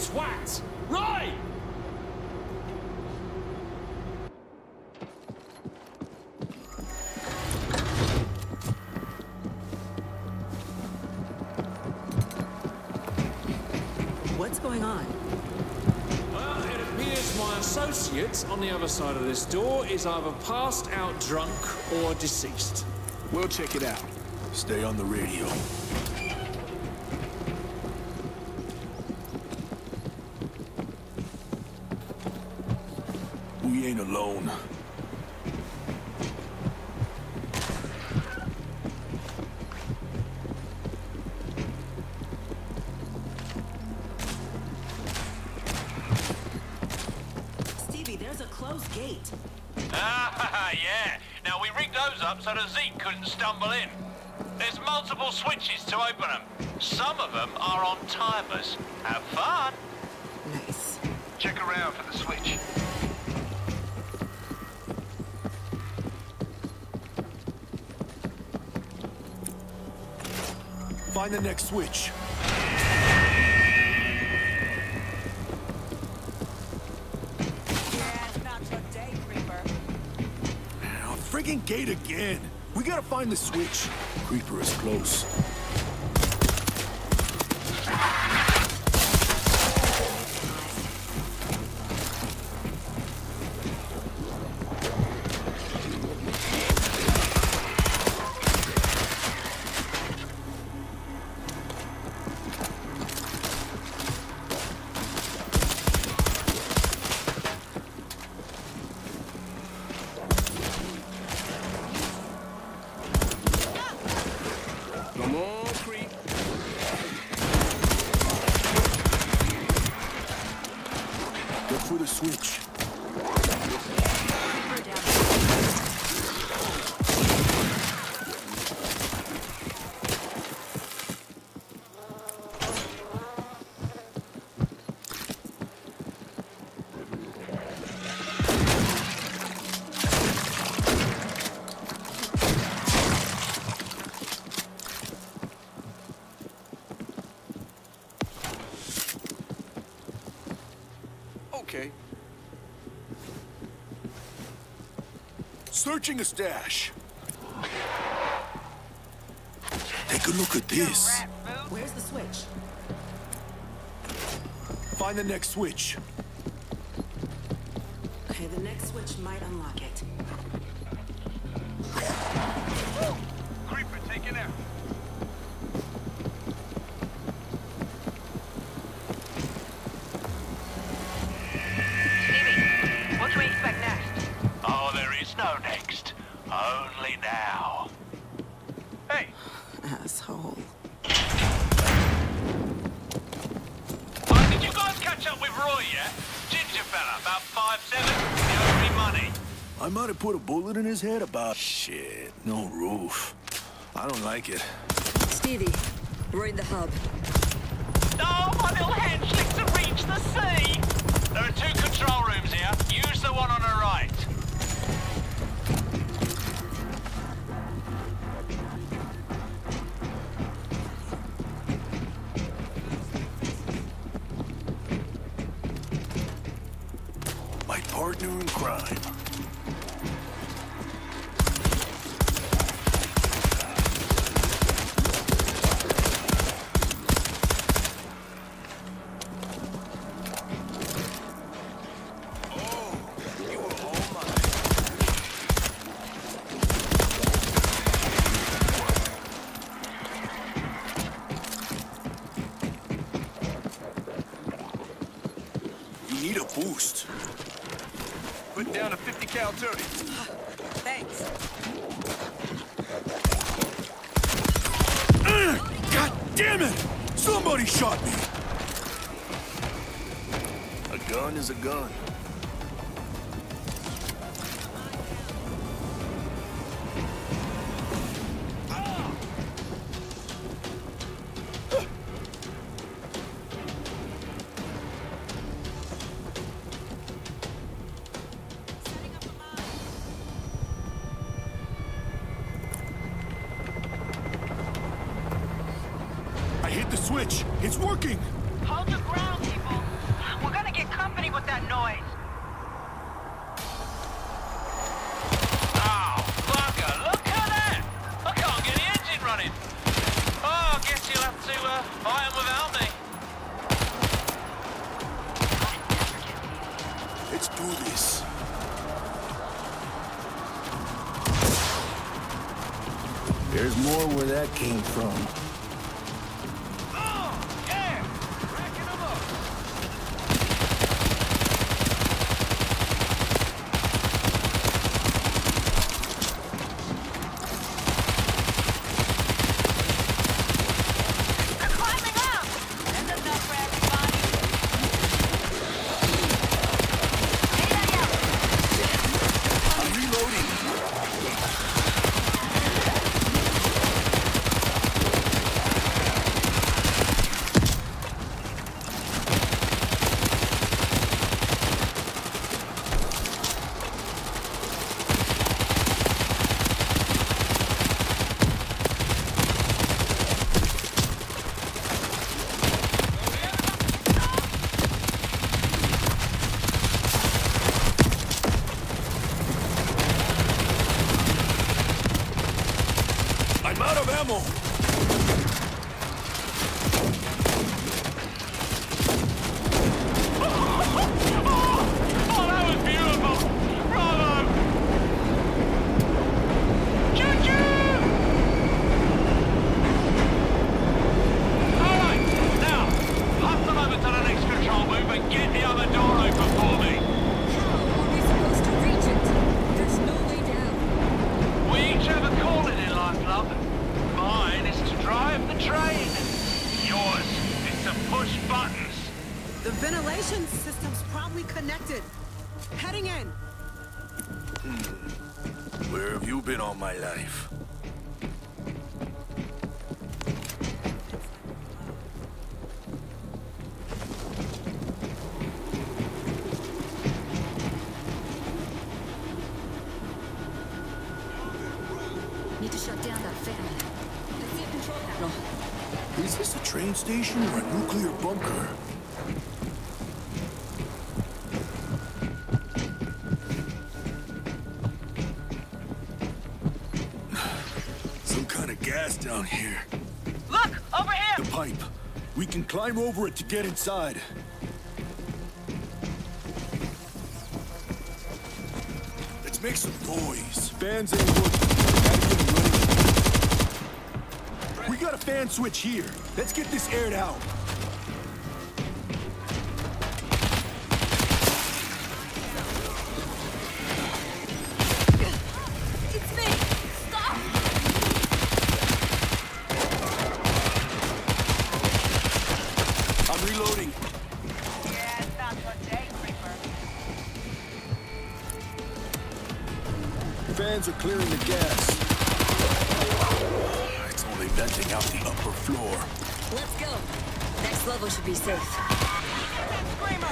twat! Right! What's going on? Well, it appears my associate on the other side of this door is either passed out drunk or deceased. We'll check it out. Stay on the radio. We ain't alone. Stevie, there's a closed gate. Ah, yeah. Now, we rigged those up so that Zeke couldn't stumble in. There's multiple switches to open them. Some of them are on timers. Have fun. Nice. Check around for the switch. Find the next switch. Friggin' gate again. We gotta find the switch. Creeper is close. Come on, creep. Look for the switch. Okay. Searching a stash. Take a look at this. Where's the switch? Find the next switch. Okay, the next switch might unlock it. Creeper taken out. What do we expect next? Oh, there is no next. Only now. Hey, Asshole. did you guys catch up with Roy yet? Ginger fella, about 5'7", he owes me money. I might have put a bullet in his head about... Shit, no roof. I don't like it. Stevie, we're in the hub. Oh, my little henchling to reach the sea! There are 2 control rooms here. Use the one on the right. My partner in crime. You need a boost. Put down a 50 cal 30. Thanks. God damn it! Somebody shot me! A gun is a gun. I hit the switch. It's working. Hold your ground, people. me with that noise. Oh, bugger, look at that! I can't get the engine running. Oh, I guess you'll have to buy 'em without me. Let's do this. There's more where that came from. Oh, yeah! Racking 'em up. They're climbing up! There's enough for everybody. I'm reloading. I'm out of ammo. Oh, that was beautiful! Bravo! Choo-choo! Alright, now, hustle over to the next control booth and get the other door open for me. How are we supposed to reach it? There's no way down. We each have a calling in life, love. Mine is to drive the train. Yours is to push buttons. The ventilation system's probably connected. Heading in. Where have you been all my life? Need to shut down that fan. I see a control panel. Is this a train station or a nuclear bunker? Some kind of gas down here. Look, over here! The pipe. We can climb over it to get inside. Let's make some noise. Fans ain't working. Gotta get 'em running. We got a fan switch here. Let's get this aired out. It's me! Stop! I'm reloading. Yeah, it's not your day, Creeper. Fans are clearing the gas. It's only venting out the upper floor. Let's go. Next level should be safe. Screamer!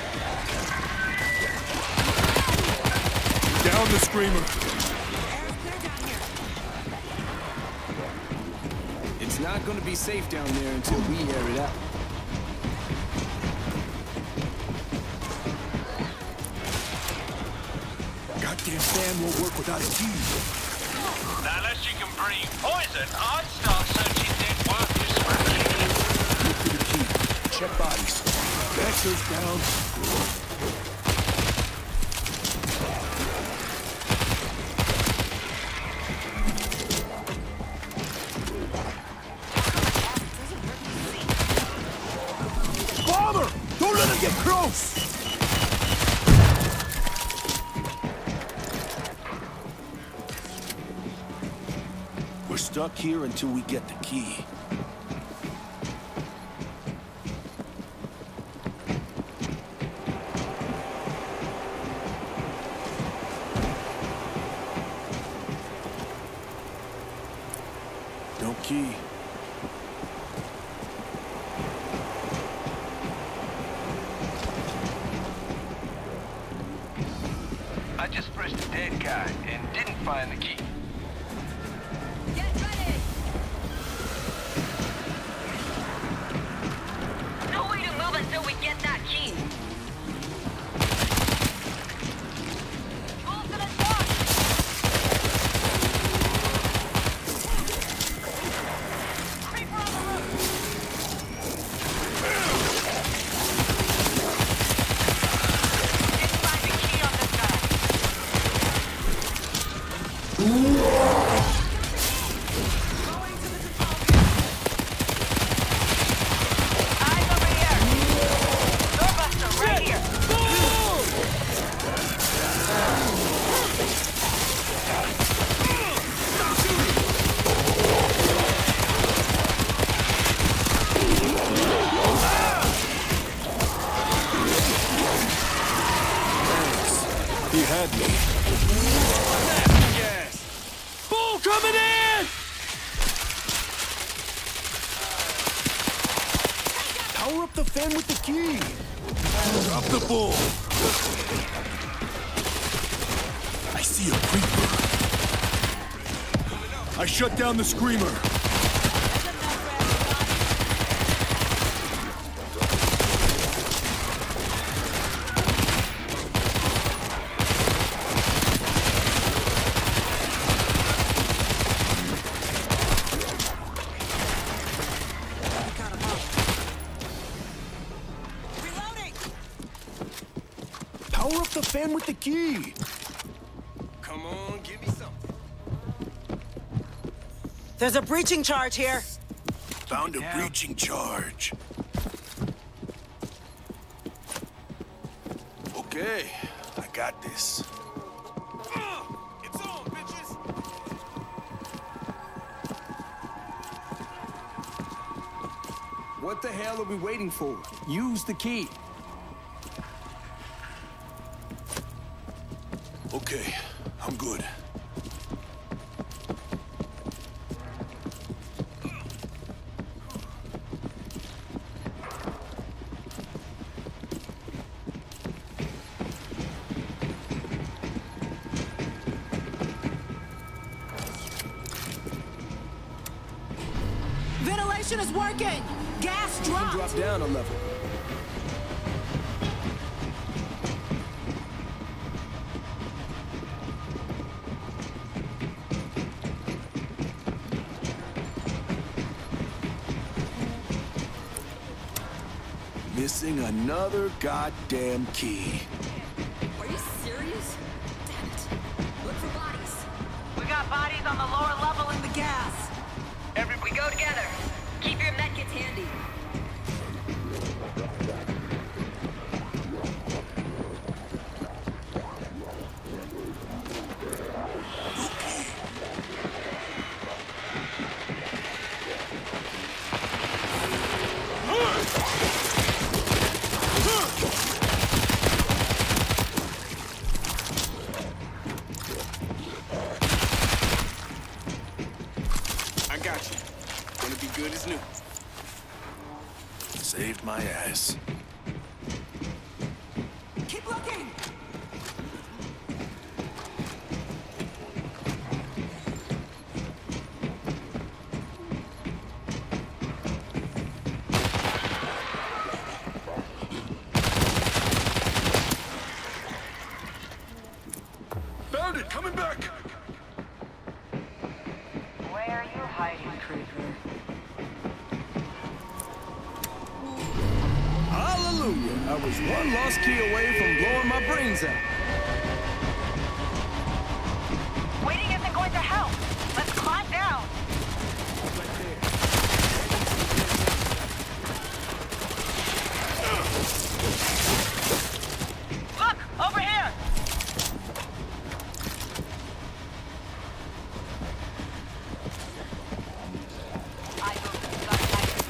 Down the screamer. Air's clear down here. It's not gonna be safe down there until we air it out. Goddamn fan won't work without a key. Now, unless you can breathe poison, I'd start searching dead worthless scratching. Look for the key. Check bodies. Baxter's down. Bomber! Don't let him get close! We're stuck here until we get the key. No key. I just pressed a dead guy and didn't find the key. Get ready! No way to move until we get that key. had me. Yes. Bull coming in! Power up the fan with the key. Drop the bull. I see a creeper. I shut down the screamer. Power up the fan with the key. Come on, give me something. There's a breaching charge here. Found a breaching charge. Okay, I got this. It's on, bitches. What the hell are we waiting for? Use the key. Okay, I'm good. Ventilation is working. Gas dropped. Drop down a level. Missing another goddamn key. Are you serious? Damn it. Look for bodies. We got bodies on the lower level in the gas. We go together. Keep your medkits handy. I got you. Gonna be good as new. Saved my ass. Keep looking. Found it, coming back. Where are you hiding, creeper? Hallelujah! I was one lost key away from blowing my brains out. Waiting isn't going to help. Let's climb down. Right there. Look, over here. I don't got hiding.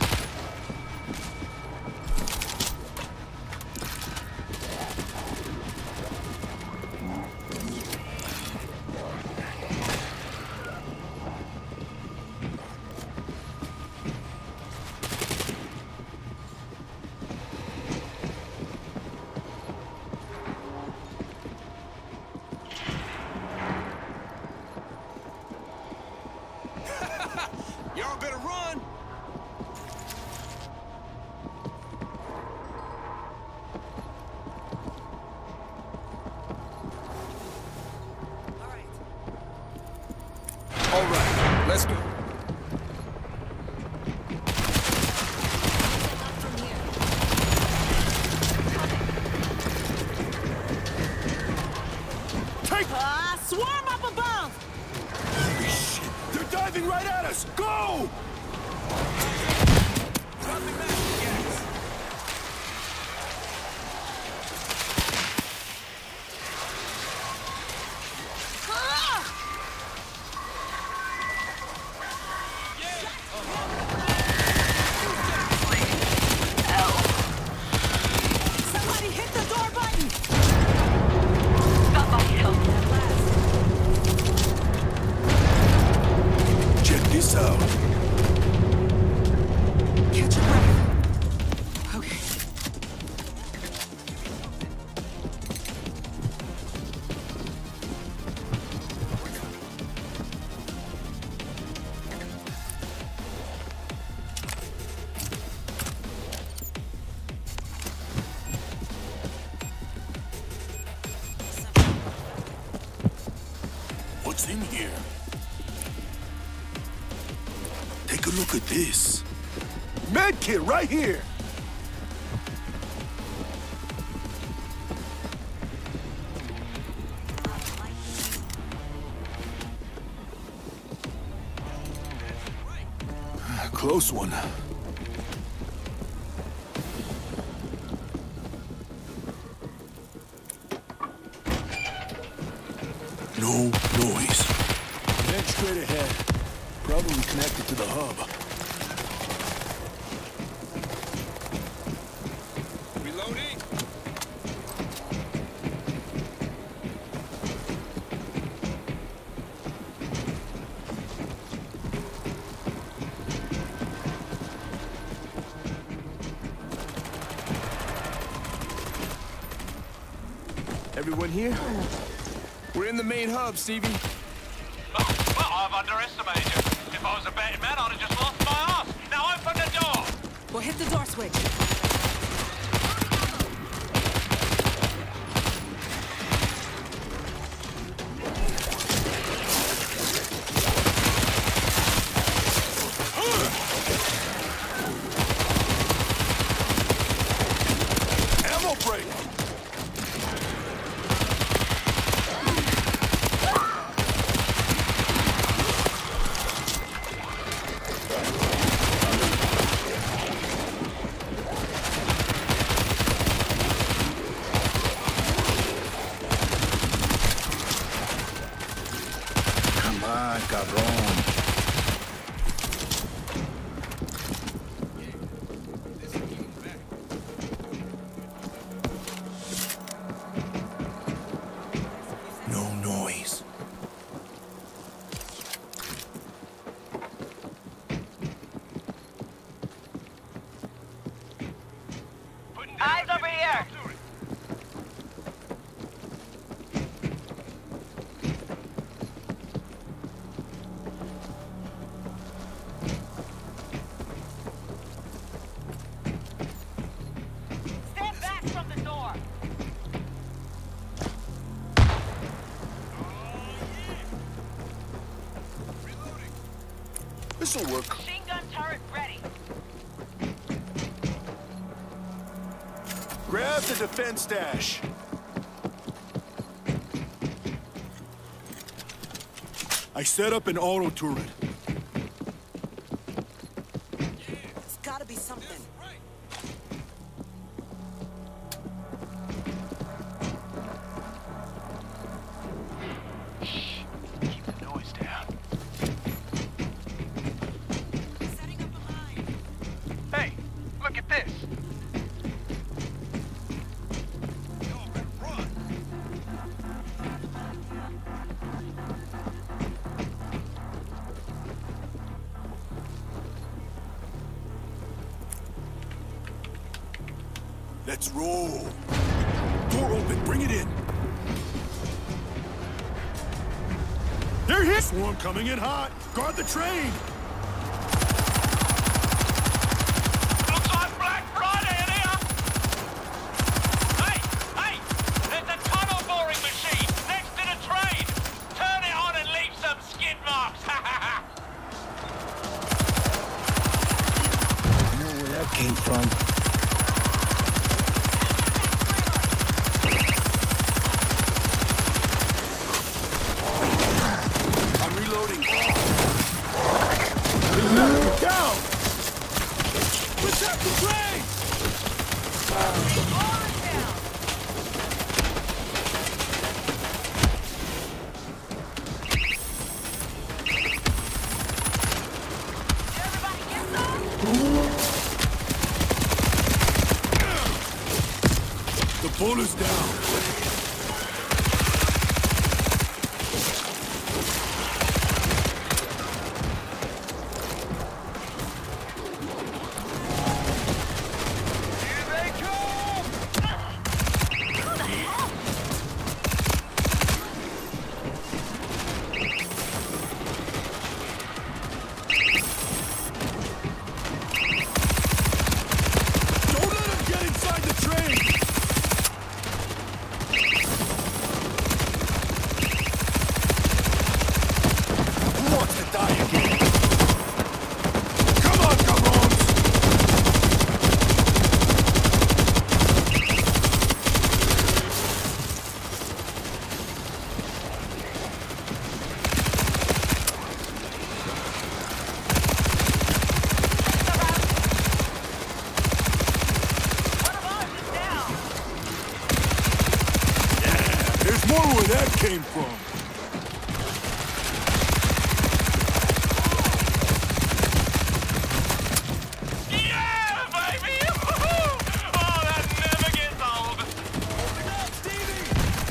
Y'all better run! All right, let's go. Swarm up above. Holy shit, they're diving right at us. Go! Dropping back. Yes. Somebody hit the door button. Stop What's in here? Take a look at this. Med kit right here. Close one. No noise. Head straight ahead. Probably connected to the hub. Reloading. Everyone here? We're in the main hub, Stevie. Well, I've underestimated you. If I was a betting man, I'd have just lost my ass. Now open the door! We'll hit the door switch. Ammo break! Come on, cabrón. No noise. Eyes over here. Stand back from the door. This'll work. Machine gun turret ready. Grab the defense dash. I set up an auto turret. It's gotta be something. Keep the noise down. Setting up a line. Hey, look at this. Let's roll. Door open, bring it in. They're here! Swarm coming in hot. Guard the train. Looks like Black Friday in here! Hey! There's a tunnel boring machine next to the train! Turn it on and leave some skid marks! I know where that came from. I'm reloading. Down! Protect the train! Everybody get some? The bull is down. Don't let him get inside the train! wonder where that came from. Yeah, baby! Oh, that never gets old. Open up, Stevie!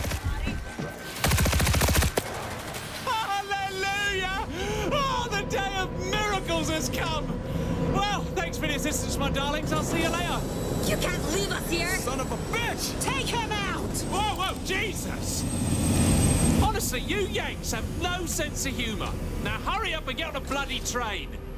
Hallelujah! Oh, the day of miracles has come! Well, thanks for the assistance, my darlings. I'll see you later. You can't leave us here! Son of a bitch! Take him out! Whoa, whoa, Jesus! Honestly, you Yanks have no sense of humor. Now hurry up and get on a bloody train.